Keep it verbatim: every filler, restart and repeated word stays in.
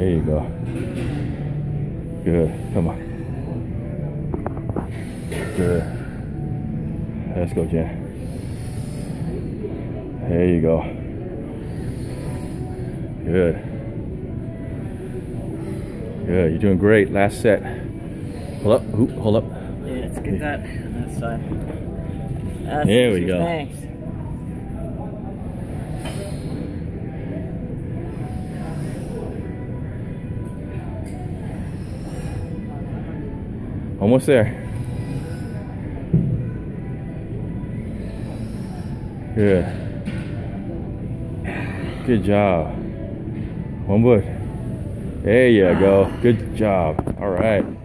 There you go. Good. Come on. Good. Let's go, Jen. There you go. Good. Good. You're doing great. Last set. Hold up. Oop, hold up. Yeah, let's get that on that side. That's there we go. Thanks. Almost there. Good. Good job. One foot. There you go. Good job. All right.